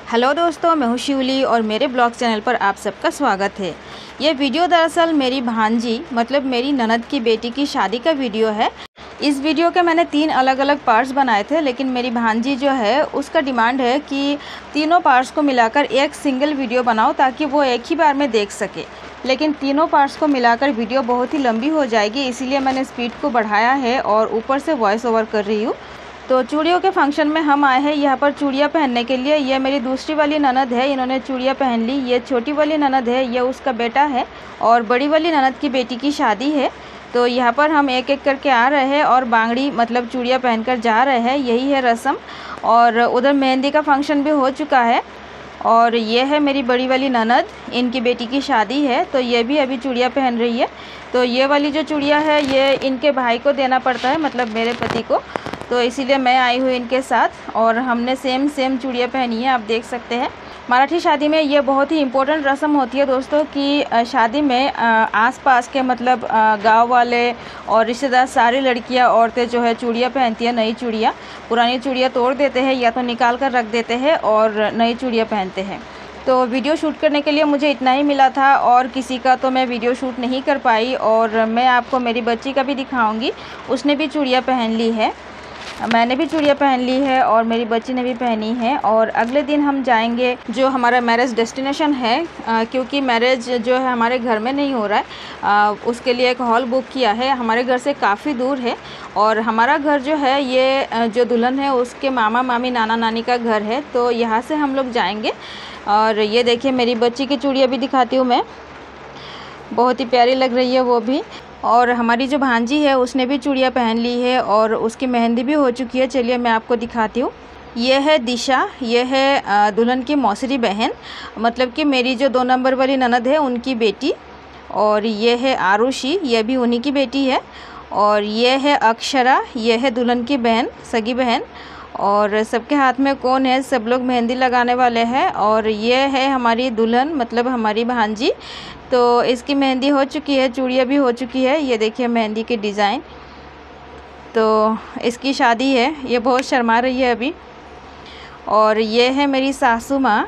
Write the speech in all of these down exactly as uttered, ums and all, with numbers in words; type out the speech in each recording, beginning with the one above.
Hello दोस्तों, मैं हूँ शिवली और मेरे ब्लॉग चैनल पर आप सबका स्वागत है। ये वीडियो दरअसल मेरी भांजी मतलब मेरी ननद की बेटी की शादी का वीडियो है। इस वीडियो के मैंने तीन अलग अलग पार्ट्स बनाए थे, लेकिन मेरी भांजी जो है उसका डिमांड है कि तीनों पार्ट्स को मिलाकर एक सिंगल वीडियो बनाओ ताकि वो एक ही बार में देख सके। लेकिन तीनों पार्ट्स को मिलाकर वीडियो बहुत ही लंबी हो जाएगी, इसीलिए मैंने स्पीड को बढ़ाया है और ऊपर से वॉइस ओवर कर रही हूँ। तो चूड़ियों के फंक्शन में हम आए हैं यहाँ पर चूड़ियाँ पहनने के लिए। ये मेरी दूसरी वाली ननद है, इन्होंने चूड़ियाँ पहन ली। ये छोटी वाली ननद है, ये उसका बेटा है और बड़ी वाली ननद की बेटी की शादी है। तो यहाँ पर हम एक एक करके आ रहे हैं और बांगड़ी मतलब चूड़ियाँ पहनकर जा रहे हैं, यही है रस्म। और उधर मेहंदी का फंक्शन भी हो चुका है। और ये है मेरी बड़ी वाली ननद, इनकी बेटी की शादी है तो ये भी अभी चूड़ियाँ पहन रही है। तो ये वाली जो चूड़ियाँ है ये इनके भाई को देना पड़ता है, मतलब मेरे पति को, तो इसीलिए मैं आई हूँ इनके साथ और हमने सेम सेम चूड़ियाँ पहनी है, आप देख सकते हैं। मराठी शादी में ये बहुत ही इम्पोर्टेंट रस्म होती है दोस्तों कि शादी में आसपास के मतलब गांव वाले और रिश्तेदार सारी लड़कियां औरतें जो है चूड़ियाँ पहनती है, नई चूड़ियाँ। पुरानी चूड़ियाँ तोड़ देते हैं या तो निकाल कर रख देते हैं और नई चूड़ियाँ पहनते हैं। तो वीडियो शूट करने के लिए मुझे इतना ही मिला था और किसी का तो मैं वीडियो शूट नहीं कर पाई। और मैं आपको मेरी बच्ची का भी दिखाऊँगी, उसने भी चूड़ियाँ पहन ली है, मैंने भी चूड़ियाँ पहन ली है और मेरी बच्ची ने भी पहनी है। और अगले दिन हम जाएंगे जो हमारा मैरिज डेस्टिनेशन है, आ, क्योंकि मैरिज जो है हमारे घर में नहीं हो रहा है, आ, उसके लिए एक हॉल बुक किया है। हमारे घर से काफ़ी दूर है और हमारा घर जो है ये जो दुल्हन है उसके मामा मामी नाना नानी का घर है, तो यहाँ से हम लोग जाएंगे। और ये देखिए मेरी बच्ची की चूड़ियाँ भी दिखाती हूँ मैं, बहुत ही प्यारी लग रही है वो भी। और हमारी जो भांजी है उसने भी चूड़ियाँ पहन ली है और उसकी मेहंदी भी हो चुकी है। चलिए मैं आपको दिखाती हूँ। ये है दिशा, ये है दुल्हन की मौसरी बहन, मतलब कि मेरी जो दो नंबर वाली ननद है उनकी बेटी। और ये है आरुषि, ये भी उन्हीं की बेटी है। और ये है अक्षरा, ये है दुल्हन की बहन, सगी बहन। और सबके हाथ में कौन है, सब लोग मेहंदी लगाने वाले हैं। और ये है हमारी दुल्हन मतलब हमारी भांजी, तो इसकी मेहंदी हो चुकी है, चूड़ियाँ भी हो चुकी है। ये देखिए मेहंदी की डिज़ाइन, तो इसकी शादी है। ये बहुत शर्मा रही है अभी। और ये है मेरी सासू माँ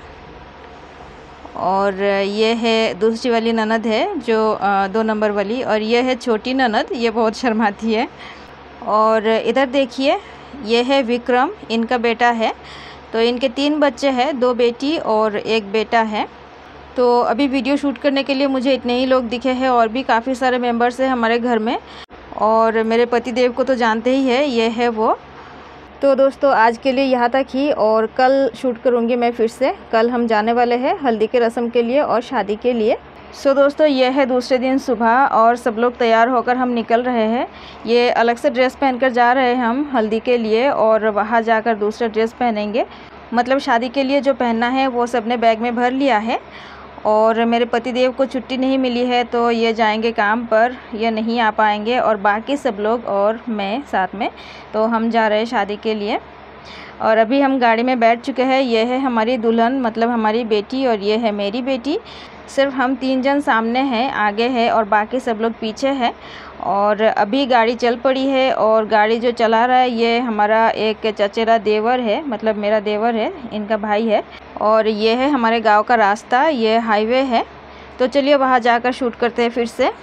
और ये है दूसरी वाली ननद है जो आ, दो नंबर वाली। और ये है छोटी ननद, ये बहुत शर्माती है। और इधर देखिए ये है विक्रम, इनका बेटा है। तो इनके तीन बच्चे हैं, दो बेटी और एक बेटा है। तो अभी वीडियो शूट करने के लिए मुझे इतने ही लोग दिखे हैं और भी काफ़ी सारे मेंबर्स हैं हमारे घर में। और मेरे पति देव को तो जानते ही है, ये है वो। तो दोस्तों आज के लिए यहाँ तक ही, और कल शूट करूँगी मैं फिर से। कल हम जाने वाले हैं हल्दी के रस्म के लिए और शादी के लिए। सो दोस्तों ये है दूसरे दिन सुबह और सब लोग तैयार होकर हम निकल रहे हैं। ये अलग से ड्रेस पहनकर जा रहे हैं हम हल्दी के लिए और वहाँ जाकर दूसरा ड्रेस पहनेंगे, मतलब शादी के लिए जो पहनना है वो सब ने बैग में भर लिया है। और मेरे पतिदेव को छुट्टी नहीं मिली है तो ये जाएंगे काम पर, ये नहीं आ पाएंगे और बाकी सब लोग और मैं साथ में, तो हम जा रहे हैं शादी के लिए। और अभी हम गाड़ी में बैठ चुके हैं। ये है हमारी दुल्हन मतलब हमारी बेटी और ये है मेरी बेटी। सिर्फ हम तीन जन सामने हैं, आगे है और बाकी सब लोग पीछे हैं। और अभी गाड़ी चल पड़ी है और गाड़ी जो चला रहा है ये हमारा एक चचेरा देवर है, मतलब मेरा देवर है, इनका भाई है। और ये है हमारे गांव का रास्ता, ये हाईवे है। तो चलिए वहाँ जाकर शूट करते हैं फिर से।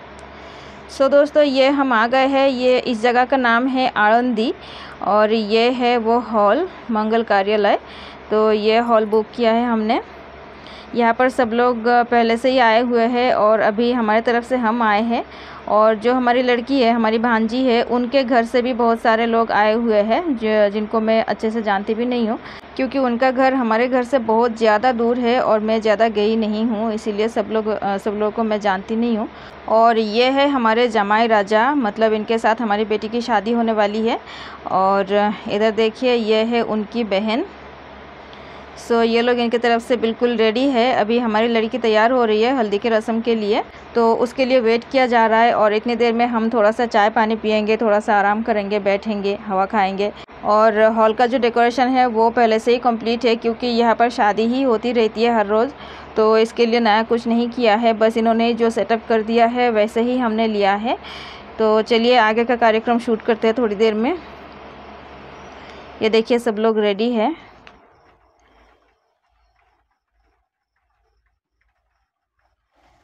सो दोस्तों ये हम आ गए हैं, ये इस जगह का नाम है आळंदी और ये है वो हॉल मंगल कार्यालय। तो ये हॉल बुक किया है हमने। यहाँ पर सब लोग पहले से ही आए हुए हैं और अभी हमारी तरफ से हम आए हैं। और जो हमारी लड़की है, हमारी भांजी है, उनके घर से भी बहुत सारे लोग आए हुए हैं जो जिनको मैं अच्छे से जानती भी नहीं हूँ, क्योंकि उनका घर हमारे घर से बहुत ज़्यादा दूर है और मैं ज़्यादा गई नहीं हूँ, इसीलिए सब लोग सब लोगों को मैं जानती नहीं हूँ। और ये है हमारे जमाई राजा, मतलब इनके साथ हमारी बेटी की शादी होने वाली है। और इधर देखिए ये है उनकी बहन। सो so, ये लोग इनकी तरफ से बिल्कुल रेडी है। अभी हमारी लड़की तैयार हो रही है हल्दी के रस्म के लिए, तो उसके लिए वेट किया जा रहा है। और इतनी देर में हम थोड़ा सा चाय पानी पियेंगे, थोड़ा सा आराम करेंगे, बैठेंगे, हवा खाएंगे। और हॉल का जो डेकोरेशन है वो पहले से ही कंप्लीट है, क्योंकि यहाँ पर शादी ही होती रहती है हर रोज़, तो इसके लिए नया कुछ नहीं किया है, बस इन्होंने जो सेटअप कर दिया है वैसे ही हमने लिया है। तो चलिए आगे का कार्यक्रम शूट करते हैं थोड़ी देर में। ये देखिए सब लोग रेडी है।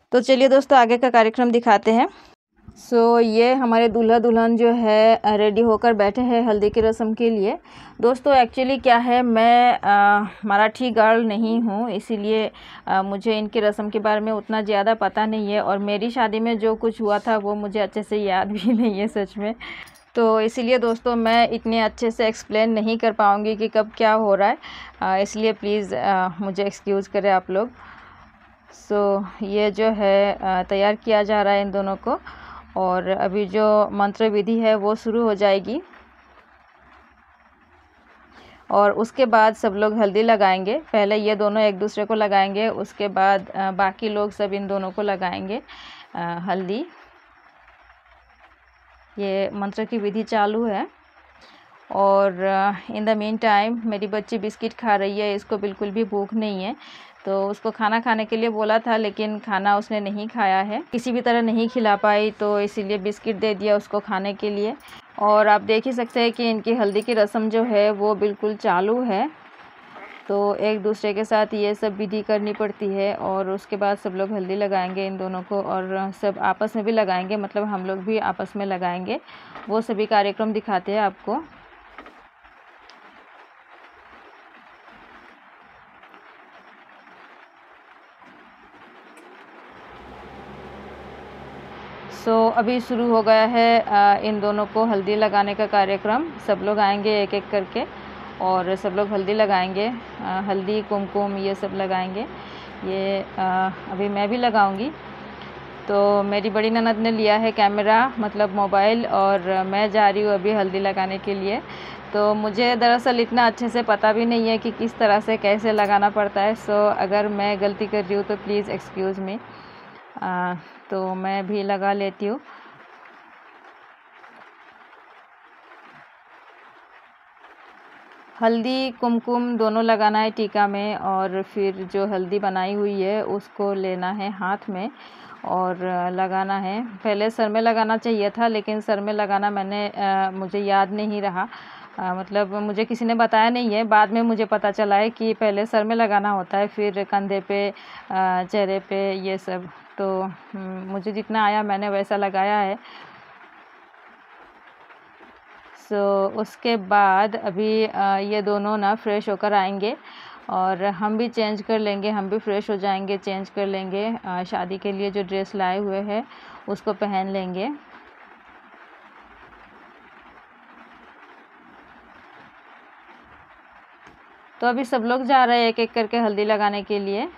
तो चलिए दोस्तों आगे का कार्यक्रम दिखाते हैं। सो so, ये हमारे दूल्हा दुल्हन जो है रेडी होकर बैठे हैं हल्दी की रस्म के लिए। दोस्तों एक्चुअली क्या है, मैं आ, मराठी गर्ल नहीं हूँ, इसीलिए आ, मुझे इनकी रस्म के बारे में उतना ज़्यादा पता नहीं है, और मेरी शादी में जो कुछ हुआ था वो मुझे अच्छे से याद भी नहीं है सच में। तो इसीलिए दोस्तों मैं इतने अच्छे से एक्सप्लेन नहीं कर पाऊँगी कि कब क्या हो रहा है, इसलिए प्लीज़ मुझे एक्सक्यूज़ करें आप लोग। सो so, ये जो है तैयार किया जा रहा है इन दोनों को, और अभी जो मंत्र विधि है वो शुरू हो जाएगी, और उसके बाद सब लोग हल्दी लगाएंगे। पहले ये दोनों एक दूसरे को लगाएंगे, उसके बाद बाकी लोग सब इन दोनों को लगाएंगे हल्दी। ये मंत्र की विधि चालू है, और इन द मीन टाइम मेरी बच्ची बिस्किट खा रही है, इसको बिल्कुल भी भूख नहीं है, तो उसको खाना खाने के लिए बोला था लेकिन खाना उसने नहीं खाया है, किसी भी तरह नहीं खिला पाई, तो इसीलिए बिस्किट दे दिया उसको खाने के लिए। और आप देख ही सकते हैं कि इनकी हल्दी की रस्म जो है वो बिल्कुल चालू है, तो एक दूसरे के साथ ये सब विधि करनी पड़ती है, और उसके बाद सब लोग हल्दी लगाएंगे इन दोनों को, और सब आपस में भी लगाएंगे, मतलब हम लोग भी आपस में लगाएंगे। वो सभी कार्यक्रम दिखाते हैं आपको। सो so, अभी शुरू हो गया है आ, इन दोनों को हल्दी लगाने का कार्यक्रम। सब लोग आएंगे एक एक करके और सब लोग हल्दी लगाएंगे, आ, हल्दी कुमकुम ये सब लगाएंगे। ये आ, अभी मैं भी लगाऊंगी। तो मेरी बड़ी ननद ने लिया है कैमरा, मतलब मोबाइल, और मैं जा रही हूँ अभी हल्दी लगाने के लिए। तो मुझे दरअसल इतना अच्छे से पता भी नहीं है कि किस तरह से कैसे लगाना पड़ता है। सो so, अगर मैं गलती कर रही हूँ तो प्लीज़ एक्सक्यूज़ मी। तो मैं भी लगा लेती हूँ। हल्दी कुमकुम दोनों लगाना है टीका में, और फिर जो हल्दी बनाई हुई है उसको लेना है हाथ में और लगाना है। पहले सर में लगाना चाहिए था, लेकिन सर में लगाना मैंने आ, मुझे याद नहीं रहा, आ, मतलब मुझे किसी ने बताया नहीं है। बाद में मुझे पता चला है कि पहले सर में लगाना होता है, फिर कंधे पे, आ, चेहरे पे, ये सब। तो मुझे जितना आया मैंने वैसा लगाया है। सो so, उसके बाद अभी आ, ये दोनों ना फ्रेश होकर आएंगे, और हम भी चेंज कर लेंगे, हम भी फ्रेश हो जाएंगे, चेंज कर लेंगे। आ, शादी के लिए जो ड्रेस लाए हुए हैं उसको पहन लेंगे। तो अभी सब लोग जा रहे हैं एक एक करके हल्दी लगाने के लिए।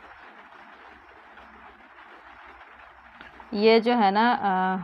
ये जो है ना आ,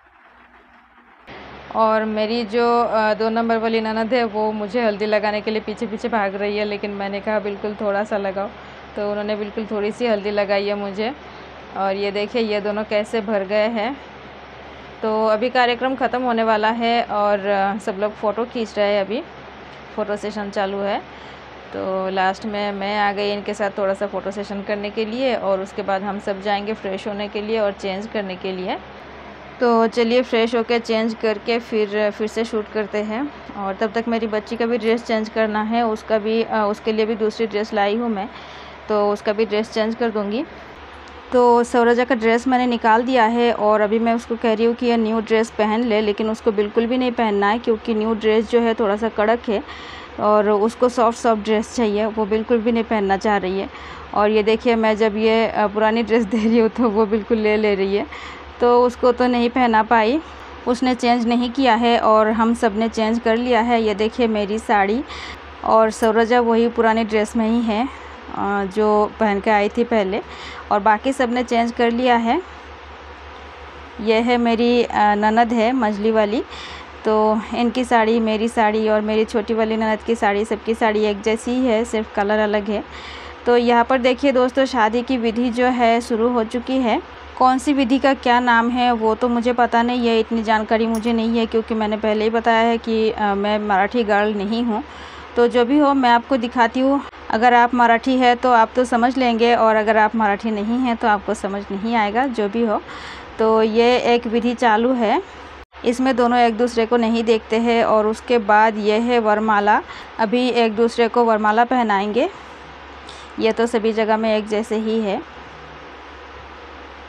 और मेरी जो दो नंबर वाली ननद है वो मुझे हल्दी लगाने के लिए पीछे पीछे भाग रही है, लेकिन मैंने कहा बिल्कुल थोड़ा सा लगाओ, तो उन्होंने बिल्कुल थोड़ी सी हल्दी लगाई है मुझे। और ये देखिए ये दोनों कैसे भर गए हैं। तो अभी कार्यक्रम ख़त्म होने वाला है, और सब लोग फ़ोटो खींच रहे हैं, अभी फ़ोटो सेशन चालू है। तो लास्ट में मैं आ गई इनके साथ थोड़ा सा फ़ोटो सेशन करने के लिए, और उसके बाद हम सब जाएंगे फ़्रेश होने के लिए और चेंज करने के लिए। तो चलिए फ़्रेश होकर चेंज करके फिर फिर से शूट करते हैं। और तब तक मेरी बच्ची का भी ड्रेस चेंज करना है, उसका भी आ, उसके लिए भी दूसरी ड्रेस लाई हूँ मैं, तो उसका भी ड्रेस चेंज कर दूँगी। तो सौरजा का ड्रेस मैंने निकाल दिया है, और अभी मैं उसको कह रही हूँ कि ये न्यू ड्रेस पहन ले, लेकिन उसको बिल्कुल भी नहीं पहनना है, क्योंकि न्यू ड्रेस जो है थोड़ा सा कड़क है और उसको सॉफ्ट सॉफ्ट ड्रेस चाहिए, वो बिल्कुल भी नहीं पहनना चाह रही है। और ये देखिए मैं जब ये पुरानी ड्रेस दे रही हूँ तो वो बिल्कुल ले ले रही है, तो उसको तो नहीं पहना पाई, उसने चेंज नहीं किया है, और हम सब ने चेंज कर लिया है। ये देखिए मेरी साड़ी, और सौरजा वही पुरानी ड्रेस में ही है जो पहन के आई थी पहले, और बाकी सब ने चेंज कर लिया है। यह है मेरी ननद है मझली वाली, तो इनकी साड़ी, मेरी साड़ी और मेरी छोटी वाली ननद की साड़ी, सबकी साड़ी एक जैसी ही है, सिर्फ कलर अलग है। तो यहाँ पर देखिए दोस्तों शादी की विधि जो है शुरू हो चुकी है। कौन सी विधि का क्या नाम है वो तो मुझे पता नहीं है, इतनी जानकारी मुझे नहीं है, क्योंकि मैंने पहले ही बताया है कि आ, मैं मराठी गर्ल नहीं हूँ। तो जो भी हो मैं आपको दिखाती हूँ। अगर आप मराठी है तो आप तो समझ लेंगे, और अगर आप मराठी नहीं हैं तो आपको समझ नहीं आएगा, जो भी हो। तो ये एक विधि चालू है, इसमें दोनों एक दूसरे को नहीं देखते हैं। और उसके बाद ये है वरमाला, अभी एक दूसरे को वरमाला पहनाएंगे। ये तो सभी जगह में एक जैसे ही है।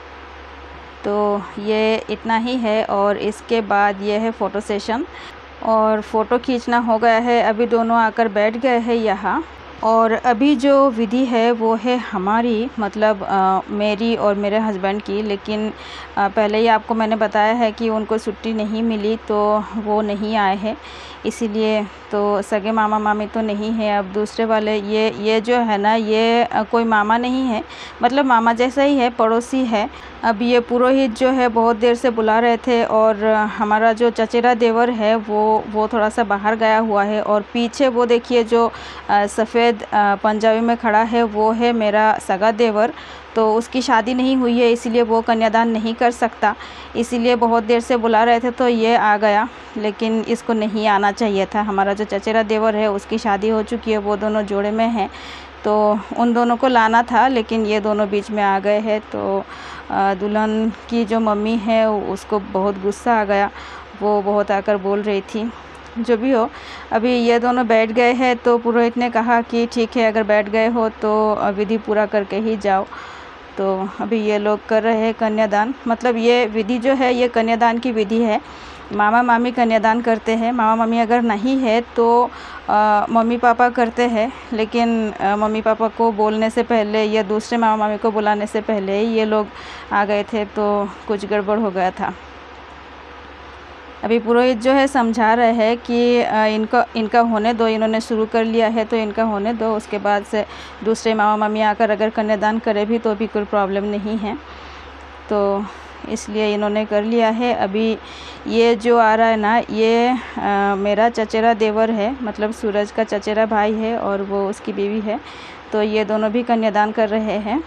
तो ये इतना ही है। और इसके बाद ये है फ़ोटो सेशन और फ़ोटो खींचना हो गया है। अभी दोनों आकर बैठ गए हैं यहाँ। और अभी जो विधि है वो है हमारी, मतलब आ, मेरी और मेरे हस्बैंड की। लेकिन आ, पहले ही आपको मैंने बताया है कि उनको छुट्टी नहीं मिली तो वो नहीं आए हैं, इसीलिए। तो सगे मामा मामी तो नहीं है। अब दूसरे वाले ये ये जो है ना, ये कोई मामा नहीं है, मतलब मामा जैसा ही है, पड़ोसी है। अब ये पुरोहित जो है बहुत देर से बुला रहे थे और हमारा जो चचेरा देवर है वो वो थोड़ा सा बाहर गया हुआ है। और पीछे वो देखिए जो सफ़ेद पंजाबी में खड़ा है वो है मेरा सगा देवर। तो उसकी शादी नहीं हुई है, इसीलिए वो कन्यादान नहीं कर सकता, इसीलिए बहुत देर से बुला रहे थे तो ये आ गया। लेकिन इसको नहीं आना चाहिए था। हमारा जो चचेरा देवर है उसकी शादी हो चुकी है, वो दोनों जोड़े में हैं, तो उन दोनों को लाना था, लेकिन ये दोनों बीच में आ गए हैं। तो दुल्हन की जो मम्मी है उसको बहुत गुस्सा आ गया, वो बहुत आकर बोल रही थी। जो भी हो, अभी ये दोनों बैठ गए हैं तो पुरोहित ने कहा कि ठीक है, अगर बैठ गए हो तो विधि पूरा करके ही जाओ। तो अभी ये लोग कर रहे हैं कन्यादान। मतलब ये विधि जो है ये कन्यादान की विधि है। मामा मामी कन्यादान करते हैं। मामा मामी अगर नहीं है तो आ, मम्मी पापा करते हैं, लेकिन आ, मम्मी पापा को बोलने से पहले या दूसरे मामा मामी को बुलाने से पहले ये लोग आ गए थे, तो कुछ गड़बड़ हो गया था। अभी पुरोहित जो है समझा रहे हैं कि इनका इनका होने दो, इन्होंने शुरू कर लिया है तो इनका होने दो, उसके बाद से दूसरे मामा मामी आकर अगर कन्यादान करे भी तो भी कोई प्रॉब्लम नहीं है। तो इसलिए इन्होंने कर लिया है। अभी ये जो आ रहा है ना, ये आ, मेरा चचेरा देवर है, मतलब सूरज का चचेरा भाई है और वो उसकी बीवी है। तो ये दोनों भी कन्यादान कर रहे हैं।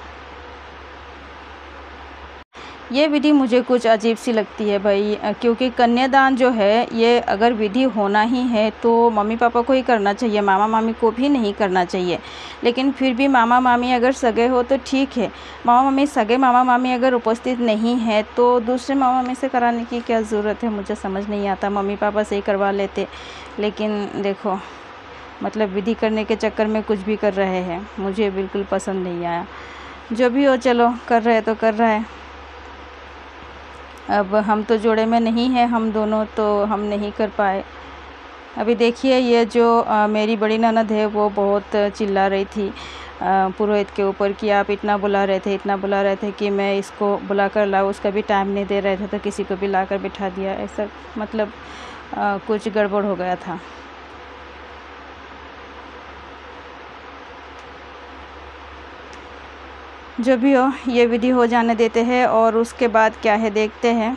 ये विधि मुझे कुछ अजीब सी लगती है भाई, क्योंकि कन्यादान जो है ये अगर विधि होना ही है तो मम्मी पापा को ही करना चाहिए, मामा मामी को भी नहीं करना चाहिए। लेकिन फिर भी मामा मामी अगर सगे हो तो ठीक है, मामा मामी सगे मामा मामी अगर उपस्थित नहीं है तो दूसरे मामा मामी से कराने की क्या ज़रूरत है, मुझे समझ नहीं आता। मम्मी पापा से ही करवा लेते, लेकिन देखो मतलब विधि करने के चक्कर में कुछ भी कर रहे हैं, मुझे बिल्कुल पसंद नहीं आया। जो भी हो, चलो कर रहे तो कर रहा है। अब हम तो जोड़े में नहीं हैं, हम दोनों, तो हम नहीं कर पाए। अभी देखिए ये जो आ, मेरी बड़ी ननद है वो बहुत चिल्ला रही थी आ, पुरोहित के ऊपर कि आप इतना बुला रहे थे इतना बुला रहे थे कि मैं इसको बुला कर लाऊँ, उसका भी टाइम नहीं दे रहे थे तो किसी को भी ला कर बिठा दिया। ऐसा मतलब आ, कुछ गड़बड़ हो गया था। जो भी हो, ये विधि हो जाने देते हैं और उसके बाद क्या है देखते हैं।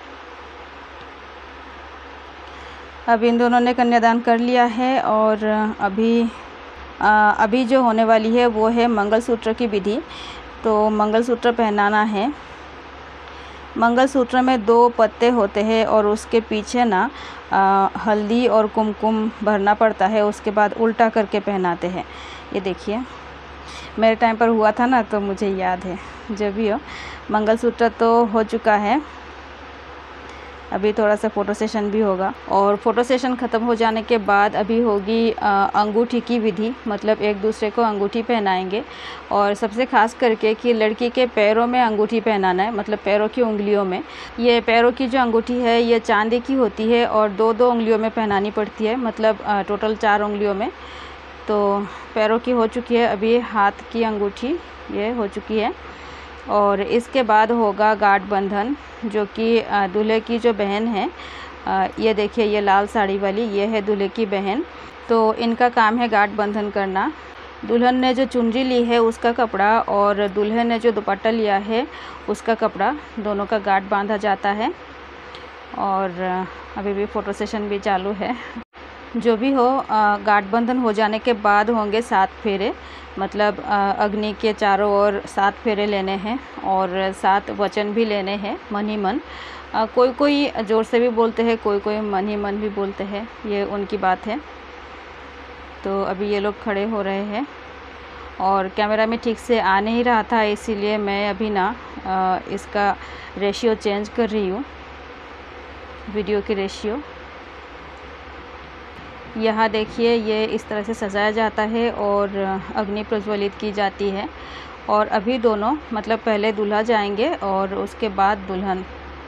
अब इन दोनों ने कन्यादान कर लिया है और अभी आ, अभी जो होने वाली है वो है मंगलसूत्र की विधि। तो मंगलसूत्र पहनाना है। मंगलसूत्र में दो पत्ते होते हैं और उसके पीछे ना आ, हल्दी और कुमकुम भरना पड़ता है, उसके बाद उल्टा करके पहनाते हैं। ये देखिए मेरे टाइम पर हुआ था ना, तो मुझे याद है। जो भी हो, मंगलसूत्र तो हो चुका है। अभी थोड़ा सा फ़ोटो सेशन भी होगा और फ़ोटो सेशन ख़त्म हो जाने के बाद अभी होगी अंगूठी की विधि, मतलब एक दूसरे को अंगूठी पहनाएंगे। और सबसे ख़ास करके कि लड़की के पैरों में अंगूठी पहनाना है, मतलब पैरों की उंगलियों में। ये पैरों की जो अंगूठी है ये चांदी की होती है और दो दो उंगलियों में पहनानी पड़ती है, मतलब टोटल चार उंगलियों में। तो पैरों की हो चुकी है, अभी हाथ की अंगूठी ये हो चुकी है। और इसके बाद होगा गाठ बंधन, जो कि दूल्हे की जो बहन है, ये देखिए ये लाल साड़ी वाली, ये है दूल्हे की बहन। तो इनका काम है गाठ बंधन करना। दुल्हन ने जो चुनरी ली है उसका कपड़ा और दूल्हे ने जो दुपट्टा लिया है उसका कपड़ा, दोनों का गाठ बांधा जाता है। और अभी भी फ़ोटो सेशन भी चालू है। जो भी हो, गाठ बंधन हो जाने के बाद होंगे सात फेरे, मतलब अग्नि के चारों ओर सात फेरे लेने हैं और सात वचन भी लेने हैं मन ही मन। कोई कोई ज़ोर से भी बोलते हैं, कोई कोई मन ही मन भी बोलते हैं, ये उनकी बात है। तो अभी ये लोग खड़े हो रहे हैं और कैमरा में ठीक से आ नहीं रहा था, इसीलिए मैं अभी ना इसका रेशियो चेंज कर रही हूँ, वीडियो की रेशियो। यहाँ देखिए ये इस तरह से सजाया जाता है और अग्नि प्रज्वलित की जाती है। और अभी दोनों मतलब पहले दूल्हा जाएंगे और उसके बाद दुल्हन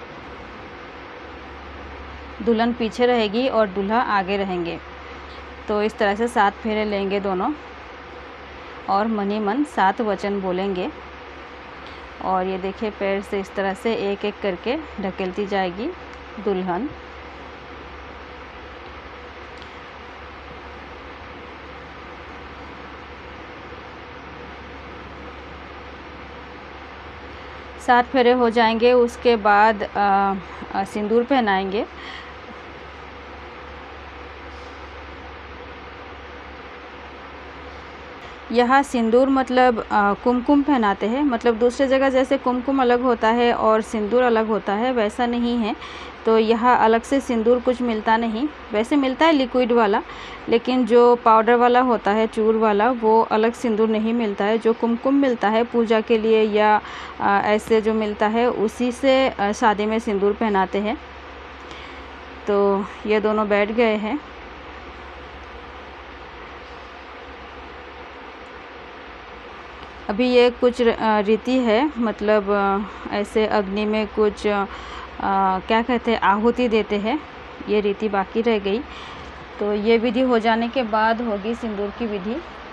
दुल्हन पीछे रहेगी और दूल्हा आगे रहेंगे। तो इस तरह से सात फेरे लेंगे दोनों और मन ही मन सात वचन बोलेंगे। और ये देखिए पैर से इस तरह से एक एक करके ढकेलती जाएगी दुल्हन। सात फेरे हो जाएंगे, उसके बाद सिंदूर पहनाएंगे। यहाँ सिंदूर मतलब कुमकुम पहनाते हैं। मतलब दूसरे जगह जैसे कुमकुम अलग होता है और सिंदूर अलग होता है, वैसा नहीं है। तो यहाँ अलग से सिंदूर कुछ मिलता नहीं, वैसे मिलता है लिक्विड वाला, लेकिन जो पाउडर वाला होता है चूर वाला, वो अलग सिंदूर नहीं मिलता है। जो कुमकुम मिलता है पूजा के लिए या आ, ऐसे जो मिलता है उसी से शादी में सिंदूर पहनाते हैं। तो ये दोनों बैठ गए हैं। अभी ये कुछ रीति है, मतलब ऐसे अग्नि में कुछ आ, क्या कहते हैं आहुति देते हैं, ये रीति बाकी रह गई। तो ये विधि हो जाने के बाद होगी सिंदूर की विधि।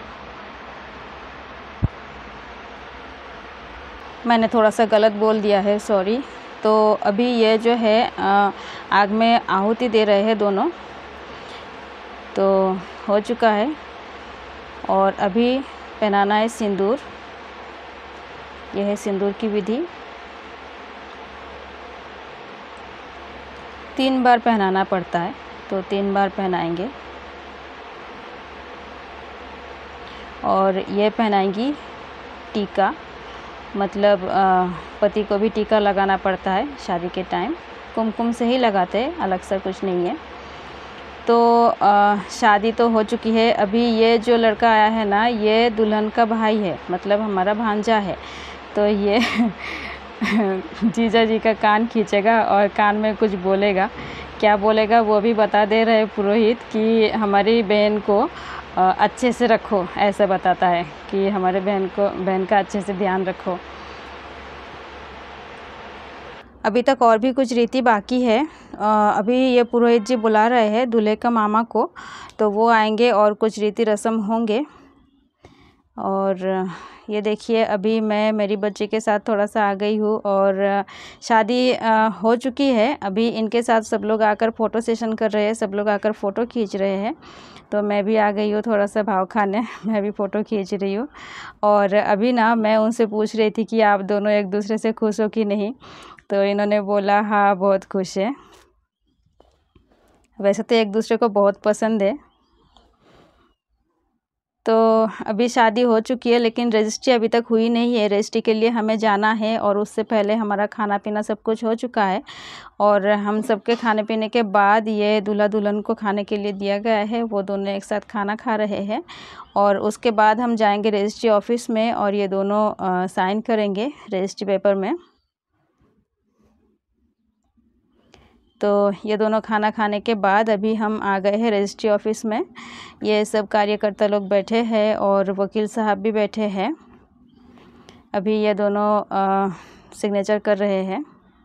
मैंने थोड़ा सा गलत बोल दिया है, सॉरी। तो अभी ये जो है आ, आग में आहुति दे रहे हैं दोनों। तो हो चुका है और अभी पहनाना है सिंदूर। यह है सिंदूर की विधि। तीन बार पहनाना पड़ता है, तो तीन बार पहनाएंगे। और ये पहनाएंगी टीका, मतलब पति को भी टीका लगाना पड़ता है शादी के टाइम। कुमकुम से ही लगाते हैं, अलग से कुछ नहीं है। तो आ, शादी तो हो चुकी है। अभी ये जो लड़का आया है ना, ये दुल्हन का भाई है, मतलब हमारा भांजा है। तो ये जीजा जी का कान खींचेगा और कान में कुछ बोलेगा। क्या बोलेगा वो भी बता दे रहे पुरोहित कि हमारी बहन को अच्छे से रखो, ऐसा बताता है कि हमारे बहन को बहन का अच्छे से ध्यान रखो। अभी तक और भी कुछ रीति बाकी है। अभी ये पुरोहित जी बुला रहे हैं दूल्हे का मामा को, तो वो आएंगे और कुछ रीति रस्म होंगे। और ये देखिए अभी मैं मेरी बच्ची के साथ थोड़ा सा आ गई हूँ और शादी हो चुकी है। अभी इनके साथ सब लोग आकर फ़ोटो सेशन कर रहे हैं, सब लोग आकर फ़ोटो खींच रहे हैं। तो मैं भी आ गई हूँ थोड़ा सा भाव खाने, मैं भी फ़ोटो खींच रही हूँ। और अभी ना मैं उनसे पूछ रही थी कि आप दोनों एक दूसरे से खुश हो कि नहीं, तो इन्होंने बोला हाँ बहुत खुश है। वैसे तो एक दूसरे को बहुत पसंद है। तो अभी शादी हो चुकी है लेकिन रजिस्ट्री अभी तक हुई नहीं है। रजिस्ट्री के लिए हमें जाना है और उससे पहले हमारा खाना पीना सब कुछ हो चुका है। और हम सबके खाने पीने के बाद ये दूल्हा दुल्हन को खाने के लिए दिया गया है, वो दोनों एक साथ खाना खा रहे हैं। और उसके बाद हम जाएंगे रजिस्ट्री ऑफिस में और ये दोनों आ, साइन करेंगे रजिस्ट्री पेपर में। तो ये दोनों खाना खाने के बाद अभी हम आ गए हैं रजिस्ट्री ऑफिस में। ये सब कार्यकर्ता लोग बैठे हैं और वकील साहब भी बैठे हैं। अभी ये दोनों आ, सिग्नेचर कर रहे हैं।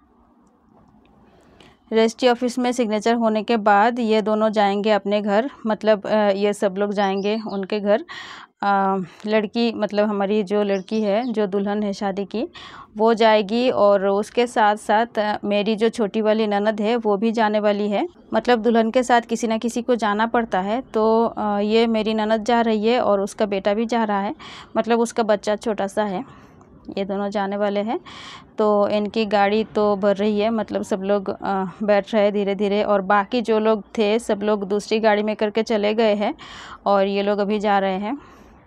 रजिस्ट्री ऑफिस में सिग्नेचर होने के बाद ये दोनों जाएंगे अपने घर, मतलब आ, ये सब लोग जाएंगे उनके घर। आ, लड़की मतलब हमारी जो लड़की है, जो दुल्हन है शादी की, वो जाएगी। और उसके साथ साथ मेरी जो छोटी वाली ननद है वो भी जाने वाली है। मतलब दुल्हन के साथ किसी ना किसी को जाना पड़ता है। तो आ, ये मेरी ननद जा रही है और उसका बेटा भी जा रहा है, मतलब उसका बच्चा छोटा सा है। ये दोनों जाने वाले हैं। तो इनकी गाड़ी तो भर रही है, मतलब सब लोग आ, बैठ रहे हैं धीरे धीरे। और बाकी जो लोग थे सब लोग दूसरी गाड़ी में करके चले गए हैं और ये लोग अभी जा रहे हैं।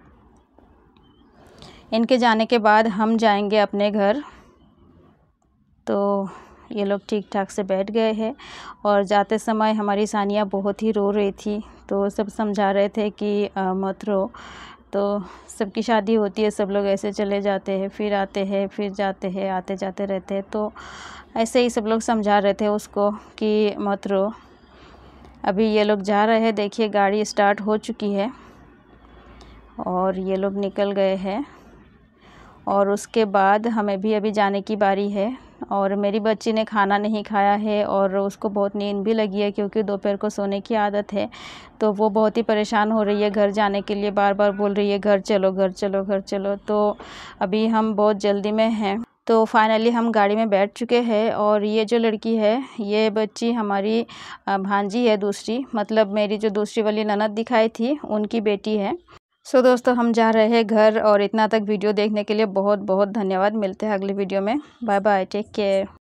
इनके जाने के बाद हम जाएंगे अपने घर। तो ये लोग ठीक ठाक से बैठ गए हैं। और जाते समय हमारी सानिया बहुत ही रो रही थी, तो सब समझा रहे थे कि आ, मत रो। तो सबकी शादी होती है, सब लोग ऐसे चले जाते हैं, फिर आते हैं, फिर जाते हैं, आते जाते रहते हैं। तो ऐसे ही सब लोग समझा रहे थे उसको कि मत रो। अभी ये लोग जा रहे हैं, देखिए गाड़ी स्टार्ट हो चुकी है और ये लोग निकल गए हैं। और उसके बाद हमें भी अभी जाने की बारी है। और मेरी बच्ची ने खाना नहीं खाया है और उसको बहुत नींद भी लगी है, क्योंकि दोपहर को सोने की आदत है। तो वो बहुत ही परेशान हो रही है घर जाने के लिए, बार बार बोल रही है घर चलो घर चलो घर चलो। तो अभी हम बहुत जल्दी में हैं। तो फाइनली हम गाड़ी में बैठ चुके हैं। और ये जो लड़की है, ये बच्ची हमारी भांजी है दूसरी, मतलब मेरी जो दूसरी वाली ननद दिखाई थी उनकी बेटी है। सो so, दोस्तों हम जा रहे हैं घर। और इतना तक वीडियो देखने के लिए बहुत बहुत धन्यवाद। मिलते हैं अगले वीडियो में। Bye bye, take care.